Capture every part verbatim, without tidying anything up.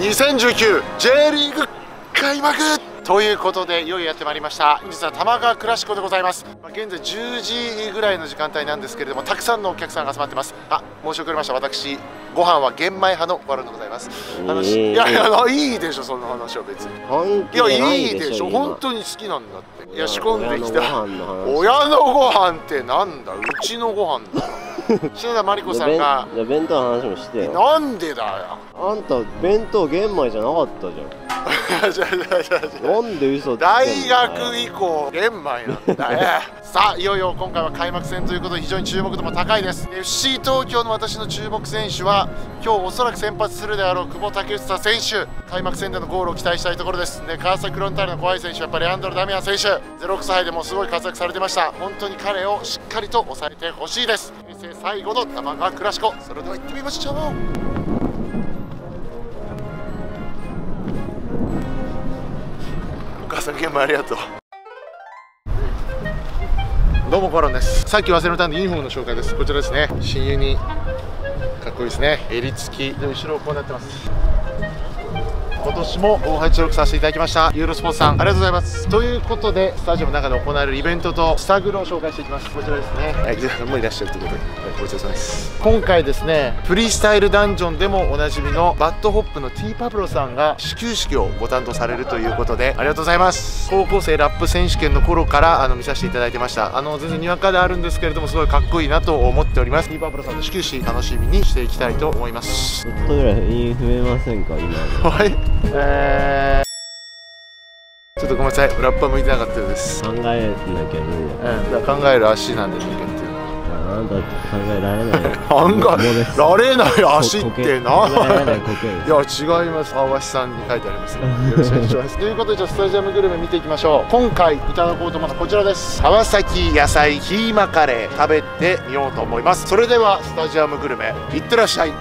にせんじゅうきゅう ジェー リーグ開幕ということで、いよいよやってまいりました。実は玉川クラシコでございます。まあ、現在じゅうじぐらいの時間帯なんですけれども、たくさんのお客さんが集まってます。あ、申し遅れました。私ご飯は玄米派のワロンでございます。話、いやいや、いいでしょその話は別に。いや、いいでしょ、本当に好きなんだって。いや、仕込んできた親のご飯ってなんだ、うちのご飯だ。篠田麻里子さんがじゃあ弁当の話もしてよ。 なんでだよ。 あんた弁当玄米じゃなかったじゃん。なんで嘘ついてんの。 大学以降玄米なんだよ。さあ、いよいよ今回は開幕戦ということで非常に注目度も高いです。 エフシー 東京の私の注目選手は今日おそらく先発するであろう久保建英選手。開幕戦でのゴールを期待したいところです。で、川崎フロンターレの怖い選手はやっぱりレアンドロ・ダミアン選手、ゼロろくさいでもすごい活躍されてました。本当に彼をしっかりと抑えてほしいです。平成最後の玉川クラシコ、それでは行ってみましょう。お母さん玄米ありがとう。どうもコロンです。さっき忘れたんでユニフォームの紹介です。こちらですね。新ユニかっこいいですね。襟付きで後ろこうなってます。今年もご拝聴させていただきましたユーロスポーツさん、ありがとうございます。ということでスタジアムの中で行われるイベントとスタグルを紹介していきます。こちらですね。はい、皆さんもいらっしゃるということでごちそうさまです。今回ですね、フリースタイルダンジョンでもおなじみのバッドホップの T パブロさんが始球式をご担当されるということでありがとうございます。高校生ラップ選手権の頃からあの見させていただいてました。あの全然にわかであるんですけれども、すごいかっこいいなと思っております。 T パブロさんの始球式楽しみにしていきたいと思います。 ちょっとぐらいイン増えませんか今。 はい、えーちょっとごめんなさい、ラッパー向いてなかったようです。 考えなきゃ無理だ。 うん、だから考える足なんで人間っていうのは。あんた考えられない。 考えられない足ってな。 考えられない苔です。 いや違います。青橋さんに書いてあります。よろしくお願いします。ということで、じゃあスタジアムグルメ見ていきましょう。今回いただこうと思うのはこちらです。川崎野菜キーマカレー食べてみようと思います。それではスタジアムグルメいってらっしゃい。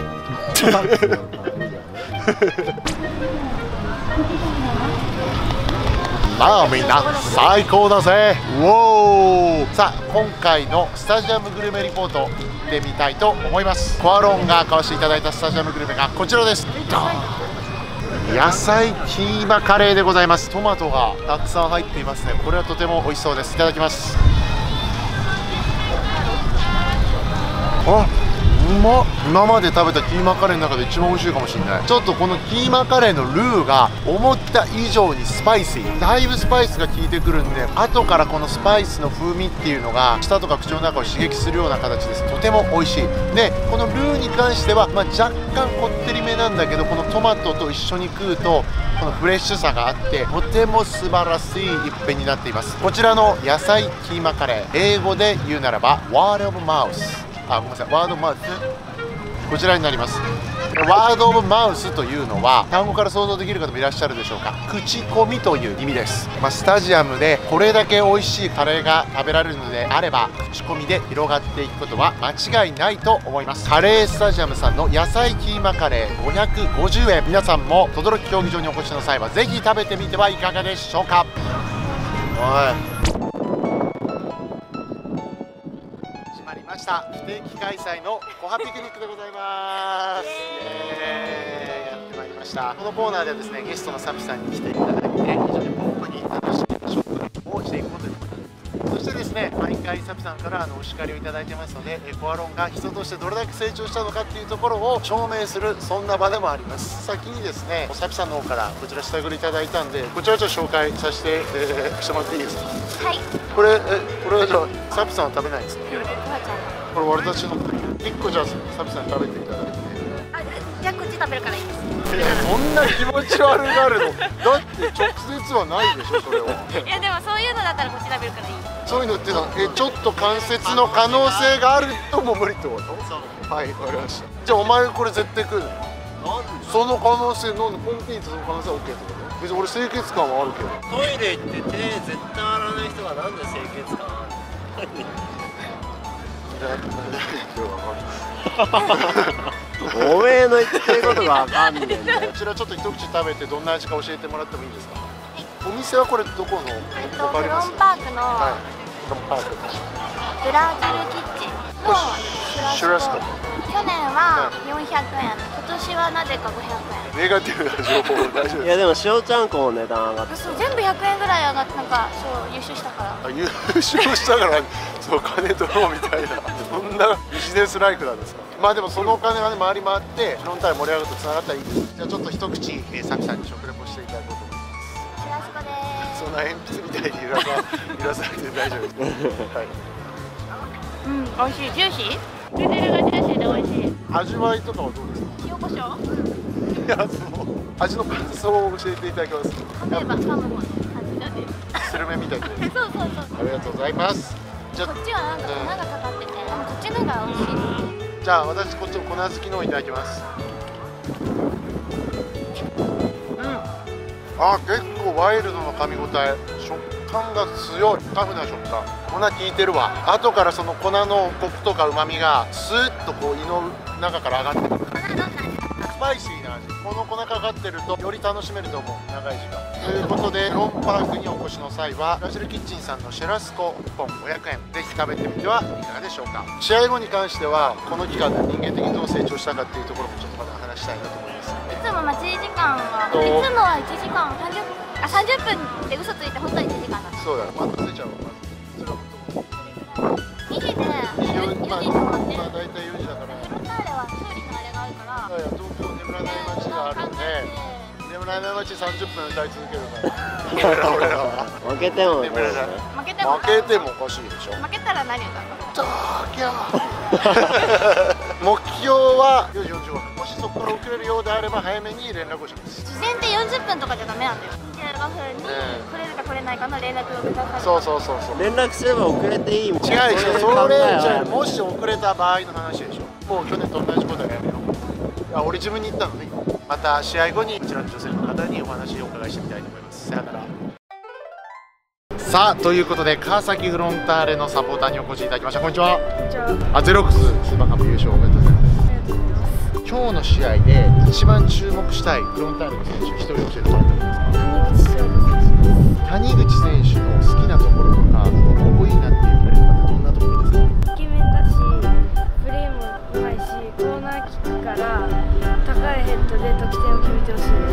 まあみんな最高だぜ。ウォー。さあ、今回のスタジアムグルメリポート行ってみたいと思います。コアロンが買わせていただいたスタジアムグルメがこちらです。野菜キーマカレーでございます。トマトがたくさん入っていますね。これはとても美味しそうです。いただきます。あ、うまっ。今まで食べたキーマカレーの中で一番美味しいかもしれない。ちょっとこのキーマカレーのルーが思った以上にスパイシー、だいぶスパイスが効いてくるんで、後からこのスパイスの風味っていうのが舌とか口の中を刺激するような形です。とても美味しい。で、このルーに関しては、まあ、若干こってりめなんだけど、このトマトと一緒に食うとこのフレッシュさがあってとても素晴らしい一品になっています。こちらの野菜キーマカレー、英語で言うならばワードオブマウス、あ、ごめんなさい、ワードオブマウス、こちらになります。ワードオブマウスというのは単語から想像できる方もいらっしゃるでしょうか。口コミという意味です。まあ、スタジアムでこれだけ美味しいカレーが食べられるのであれば、口コミで広がっていくことは間違いないと思います。カレースタジアムさんの野菜キーマカレーごひゃくごじゅうえん、皆さんも等々力競技場にお越しの際はぜひ食べてみてはいかがでしょうか。おい、ました不定期開催のコハピクニックでございます。えー、やってまいりました。このコーナーではですね、ゲストのサピさんに来ていただいて非常にポップに楽しみなショップをしていこうということで、そしてですね、毎回サピさんからあのお叱りをいただいてますので、コアロンが人としてどれだけ成長したのかっていうところを証明する、そんな場でもあります。先にですね、サピさんの方からこちら下栗いただいたんで、こちらちょっと紹介させて、えー、してもらっていいですか。はい。これ、え、これはじゃあサピさんは食べないんですか。これ俺たちのいっこじゃあサピさんに食べていただいて。 あ、じゃあこっち食べるからいいです。 そんな気持ち悪がるの。だって直接はないでしょそれは。 いやでもそういうのだったらこっち食べるからいい。 そういうのってのはえちょっと関節の可能性があるとも無理ってこと。はい、わかりました。じゃあお前これ絶対食うの。その可能性のコンピートの可能性は OK ってこと。別に俺清潔感はあるけど。 トイレ行って手絶対洗わない人がなんで清潔感あるの。おめえの言ってることがわかんねえんだよ。 こちらちょっと一口食べてどんな味か教えてもらってもいいですか。お店はこれどこの？ えっとフロンパークのフロンパークブラジルキッチンのシュラスコ。去年はよんひゃくえん、今年子はなぜかごひゃくえん。 ネガティブな情報大丈夫いですやでも塩ちゃんこの値段上がってそう全部ひゃくえんぐらい上がってなんかそう優勝したから。 あ優勝したからそう金取ろうみたいなそんなビジネスライクなんですか。まあでもそのお金がね回り回ってフロンターレ盛り上がるとつながったらいいです。じゃあちょっと一口、えー、サキさんに食レポしていただこうと思います。 シュラスコでそんな鉛筆みたいに揺らさ揺らさなくて大丈夫ですはいす。うん、美味しい。ジューシー。レベルがジューシーで美味しい。 味わいとかはどうですか。 塩コショウ。 いやそう味の感想を教えていただけます。 噛めば噛むほど味が出る。 スルメみたいでそうそうそう。 ありがとうございます。じゃこっちはなんか粉がかかってて、あのこっちのが美味しい。 じゃあ私こっちの粉好きのをいただきます。うんあ結構ワイルドな噛み応え、食感が強いタフな食感、粉効いてるわ。後からその粉のコクとか旨味がスーッとこう胃の中から上がってくる。 粉どんな味ですか。 スパイシーな味、この粉かかってるとより楽しめると思う、長い時間。ということでロンパークにお越しの際はブラジルキッチンさんのシェラスコいっぽんごひゃくえん、ぜひ食べてみてはいかがでしょうか。試合後に関してはこの期間で人間的にどう成長したかっていうところもちょっとまだ話したいなと思います。 いつも待ち時間は、 といつもはいちじかんさんじゅっぷん、あさんじゅっぷんで嘘ついて本当はいちじかんだった。 そうだね、待たせちゃうわまず。 にじでよじまあ、 に終わってる。 まあ、大体よじだから。 フロンターレは修理のあれがあるから。 いやいや東京眠らない街があるんで、眠らない街さんじゅっぷん歌い続けるから俺らは負けてもね眠らない負けても負けてもおかしいでしょ。 負けたら何歌うの。 東京目標はよじよんじゅうごふん、もしそこから遅れるようであれば早めに連絡をします。 事前でよんじゅっぷんとかじゃダメなんだよ。じゅうごふんに来れるか来れないかの連絡をください。 そうそうそうそう連絡すれば遅れていいもん。 違う違う、そ考えれはじゃあもし遅れた場合の話でしょ。もう去年と同じことはやめよう。いや俺自分に言ったのね。また試合後にこちらの女性の方にお話をお伺いしてみたいと思います。さよなら。さあということで川崎フロンターレのサポーターにお越しいただきました。こんにちは。 じゃああゼロックススーパーカップ優勝おめでとうございます。 ありがとうございます。 今日の試合で一番注目したいフロンターレの選手一人教えてもらってもいいですか。 谷口翔谷口選手の好きなところとかここいいなっていうプレーとかってどんなところですか。 イケメンだし、プレーもうまいし、コーナーキックから高いヘッドで得点を決めてほしいです。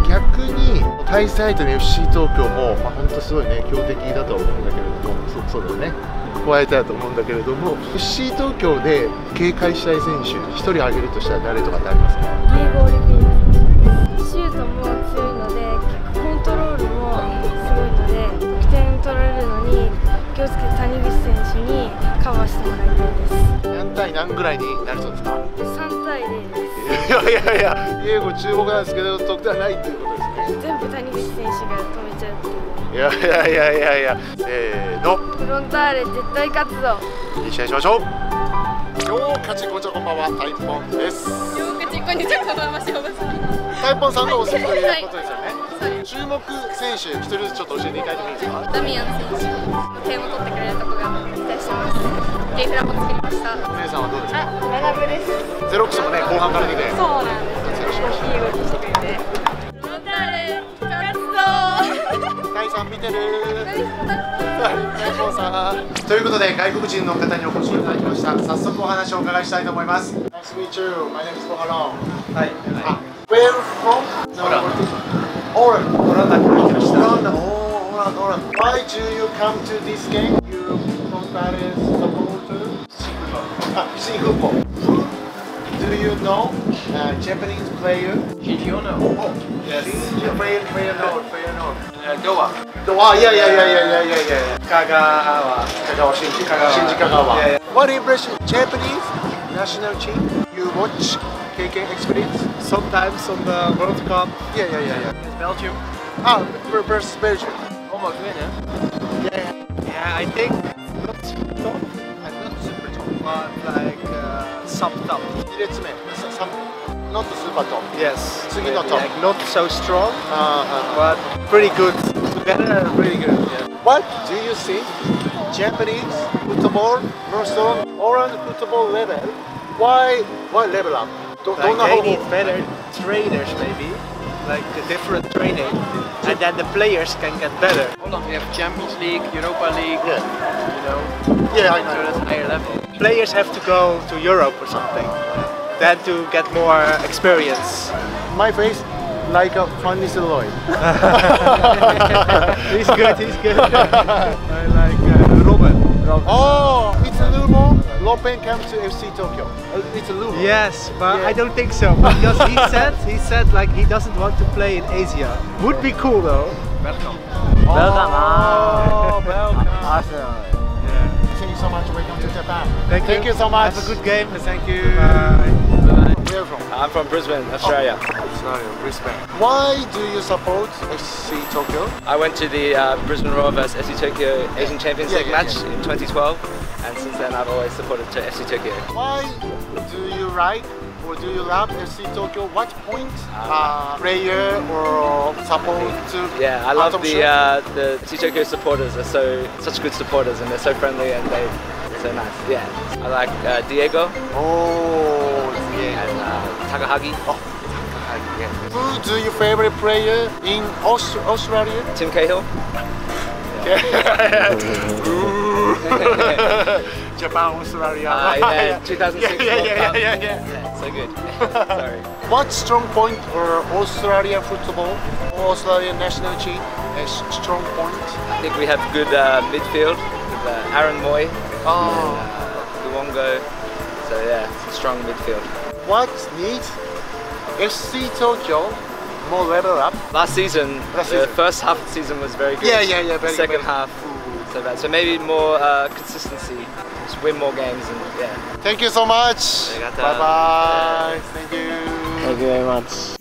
逆に対戦相手の エフシー 東京も、まあ、本当すごいね強敵だとは思うんだけれども、そそうだよね加えたいと思うんだけれども エフシー 東京で警戒したい選手ひとり挙げるとしたら誰とかってありますか。 ディエゴ・オリビエシュートも強いので、キックコントロールもすごいので、得点取られるのに気をつけて谷口選手にカバーしてもらいたいです。 何対何ぐらいになりそうですか。 さんたいゼロです。 いやいやいや、英語注目なんですけど得点はないっていうことですね。 全部谷口選手が止めちゃうっていう。 いやいやいやいやいや、せーの、 フロンターレ絶対勝つぞ。 いい試合しましょう。よー勝ちこんちゃこんばんは、タイポンです。 よくちこんにちは、こんばんは、しおばさん。 タイポンさんのおすすめということですよね。注目選手一人ずつちょっと教えていただいてもいいですか。 ダミアン選手、点を取ってくれるところが期待してます。リーフラも作りました。 お姉さんはどうですか。 あ、学ぶです。 ゼロックスもね後半から出てそうなんです。 活躍しました。 いい動きしてくれて。フロンターレ勝つぞ。 タイさん見てるタイポンさんということで外国人の方にお越しいただきました。早速お話をお伺いしたいと思います。 Nice to meet you. My name is Boharon. はい。 あ Where from? オランダ。 オランダ。 オランダから来ました。 オランダ。おーオランダオランダ。Why do you come to this game? You from Paris supporter? あ、シーフーポー。Do you know uh, Japanese player? Shigeona. Oh, Yes. player, player known, player known. Doha. あ、いやいやいやいやいやいやいや。 香川。 香川新司香川新司香川。 Yeah, yeah. What impression? Japanese national team? You watch K K experience? Sometimes on the World Cup. Yeah, yeah, yeah, yeah. Against Belgium. Ah, versus Belgium. Almost win, eh? Yeah, Yeah, I think not super top. I'm not super top. But like uh, sub top. に列目、ささ not super top. Yes. 次の Maybe, top. like not so strong, あ but pretty good. Together, pretty good. Yeah. What do you think Japanese football versus foreign football level? Why, why level up? ど, どん Like な they 方法 need better trainers, maybe. Like a different training, and then the players can get better. Holland, we have Champions League, Europa League. Yeah. You know. Yeah, I So know. that's higher level. Players have to go to Europe or something. then to get more experience. My face like a funny Nistelrooy. He's good, he's good. I like uh, Robin. Oh, it's a Lumo. Lopen came to F C Tokyo. Uh, It's a Lumo. Yes, but Yeah. I don't think so because he said he said like he doesn't want to play in Asia. Would be cool though. Welcome. Oh, welcome. Arsenal. Thank you so much. Welcome to Japan. Thank, Thank you so much. Have a good game. Thank you. Bye. Where are you from? I'm from Brisbane, Australia. Australia, Brisbane. Why do you support F C Tokyo? I went to the uh, Brisbane Roar versus F C Tokyo Asian Champions Yeah, League yeah, match yeah. in twenty twelve, and since then I've always supported to F C Tokyo. Why do you like or do you love F C Tokyo? What point uh, player or support to? Yeah, I love Atom the Show? uh, the F C Tokyo supporters. Are so such good supporters, and they're so friendly and they they're so nice. Yeah, I like uh, Diego Oh, yeah. and uh, Takahagi, Oh, yeah. Who do you favorite player in Aus- Australia? Tim Cahill. Japan, Australia. Uh, yeah, two thousand six Yeah, yeah, World yeah, Cup. yeah, yeah. Yeah, so good. Sorry. What strong point or Australian football or Australian national team a s- strong point? I think we have good uh, midfield with uh, Aaron Moy, Oh. uh, Luongo. So yeah, strong midfield. What needs F C Tokyo more level up? Last season, Last the season. first half of the season was very good. Yeah, yeah, yeah, very- Second very- half, so bad. So maybe more uh, consistency, just win more games, and yeah. Thank you so much. Arigato. Bye bye. Thank you. Thank you very much.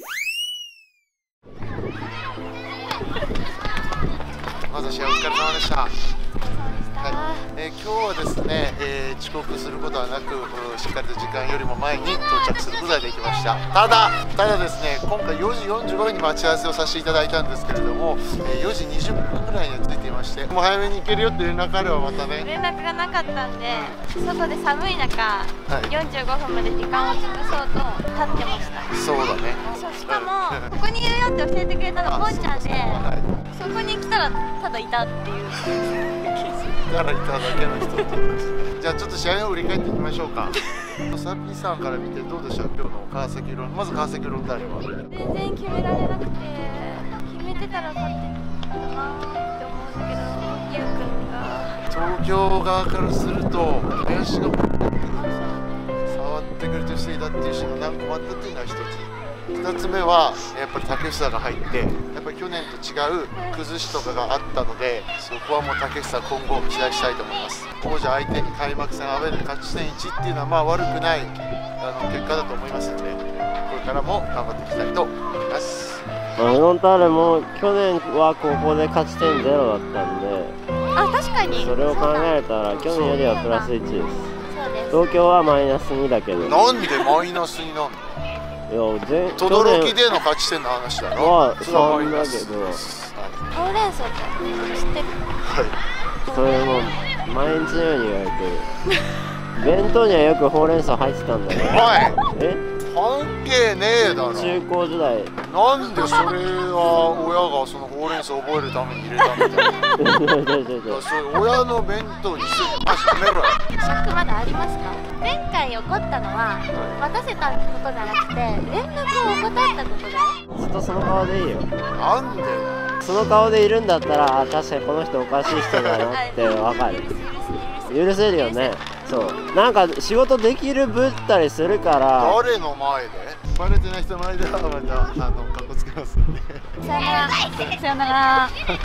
私はお疲れ様でした。はいえー今日はですね、えー遅刻することはなく、うしっかりと時間よりも前に到着することができました。ただ、ただですね、今回よじよんじゅうごふんに待ち合わせをさせていただいたんですけれども、えーよじにじゅっぷんぐらいには着いていまして、もう早めに行けるよって連絡あればまたね。 連絡がなかったんで、外で寒い中、 いよんじゅうごふんまで時間を潰そうと立ってました。 そうだね。 そうしかもここにいるよって教えてくれたのポンちゃんで、 はいそこに来たらただいたっていう。 からいただけの人ってことです。じゃあちょっと試合を振り返っていきましょうか。サピさんから見てどうでしょう、今日の川崎ロン、まず川崎ロンダーレは。 全然決められなくて、決めてたら勝ってたなって思うんだけど、ゆうくんが東京側からすると林があ、そうね。 触ってくれてる人いたっていうシーンが何個もあったっていうのは一つ。ふたつめはやっぱり竹下が入ってやっぱり去年と違う崩しとかがあったので、そこはもう竹下今後期待したいと思います。王者相手に開幕戦アウェーで勝ち点いちっていうのはまあ悪くないあの結果だと思いますので、これからも頑張っていきたいと思います。 まあフロンターレも去年はここで勝ち点ゼロだったんで、 あ、確かに。 それを考えたら去年よりはプラスいちです。 そうです。 東京はマイナスにだけど、いやなんでマイナスになるの？ 全轟での勝ち点の話だろ。 はそれはマイそんナスだけど、 ですはいほうれん草って知ってる？ はいそれも毎日のように言われてる。弁当にはよくほうれん草入ってたんだけど、 おいえ関係ねえだろ。 中高時代なんでそれは親がそのほうれん草覚えるために入れたみたいな。いやそれ親の弁当にすぐ足止めろよ。 ショックまだありますか？前回起こったのは待たせたことじゃなくて連絡を怠ったことだよ。 ずっとその顔でいいよ。 なんでだ。 その顔でいるんだったら、あ、確かにこの人おかしい人だなってわかる。 許す許す許す許せるよね。そうなんか仕事できるぶったりするから誰の前で？バレてない人の前ではまたあの格好つけますんで。 さよなら。さよなら。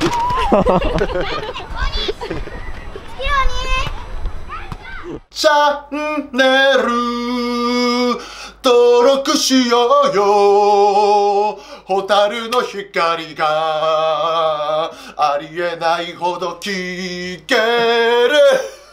チャンネル登録しようよ。蛍の光がありえないほど聞ける。